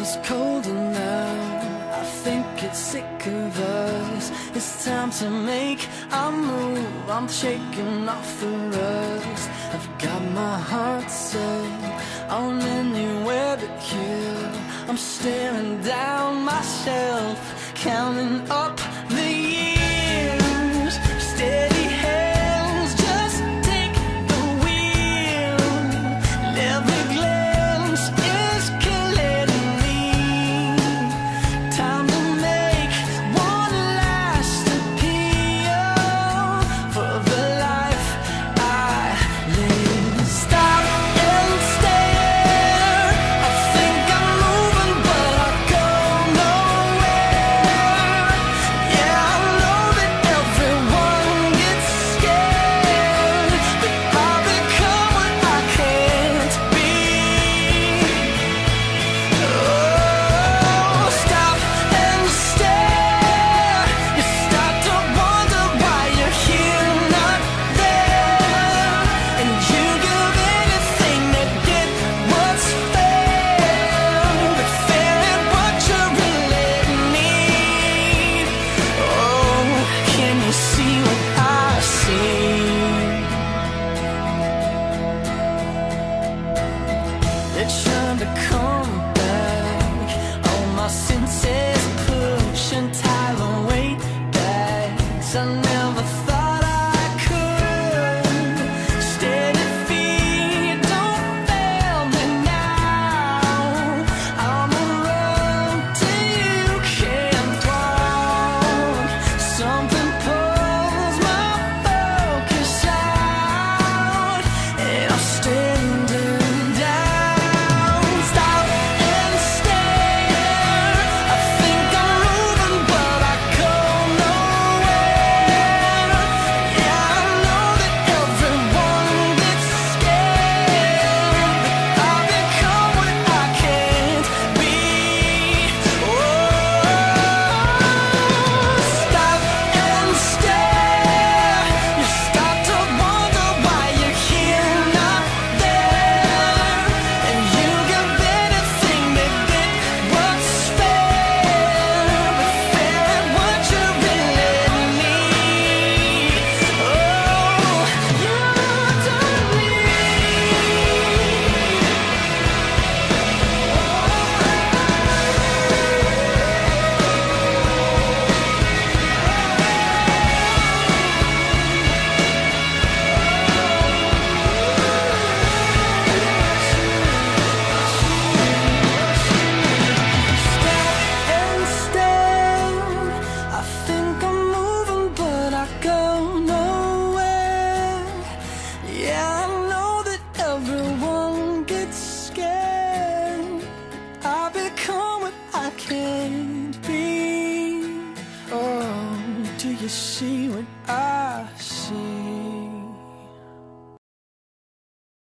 is colder now. I think it's sick of us. It's time to make a move. I'm shaking off the rust. I've got my heart set on anywhere but here. I'm staring down myself, counting up the years. Steady hands, just take the wheel. Every glance is killing me. Time to make one last appeal for the life I live. Stop and stare. I think I'm moving, but I go nowhere. Yeah, I know that everyone gets scared, but I become what I can't be. Oh, stop and stare. You start to wonder why you're here, not there, and you give anything to get what's fair, but fair ain't what you really need. Oh, can you see what I see? They're trying to come back. All my senses push and tie the weight back.